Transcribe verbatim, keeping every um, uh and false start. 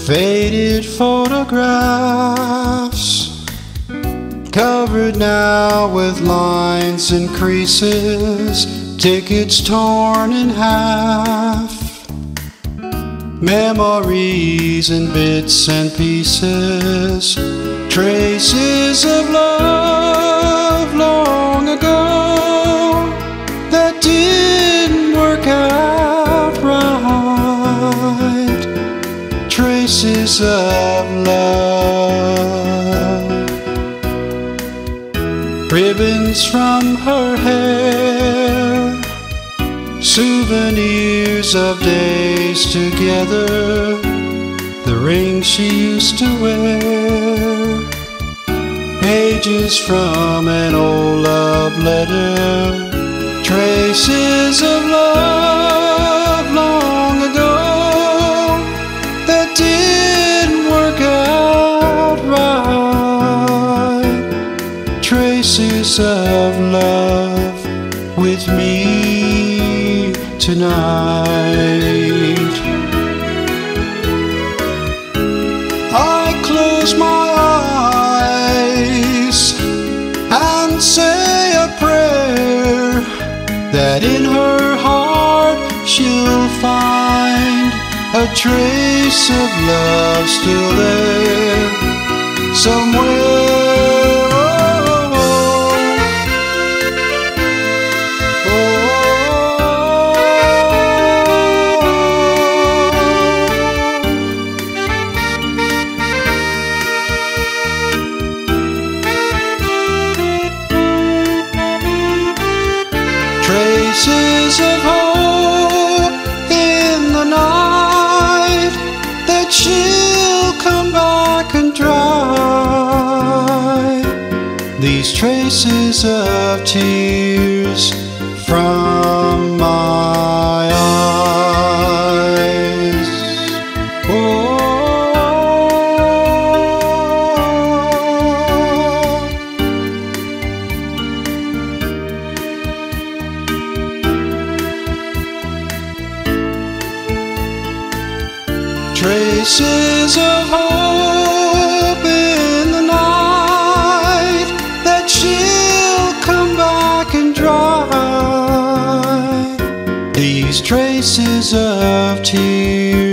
Faded photographs, covered now with lines and creases, tickets torn in half, memories in bits and pieces, traces of love long ago that didn't work out right, traces of love, ribbons from her hair, souvenirs of days together, the ring she used to wear, pages from an old love letter, traces of love long ago that didn't work out right, traces of love with me tonight. I close my eyes and say a prayer that in her heart she'll find a trace of love still there somewhere. Traces of hope in the night that she'll come back and dry these traces of tears from my eyes. Oh, traces of hope in the night that she'll come back and dry these traces of tears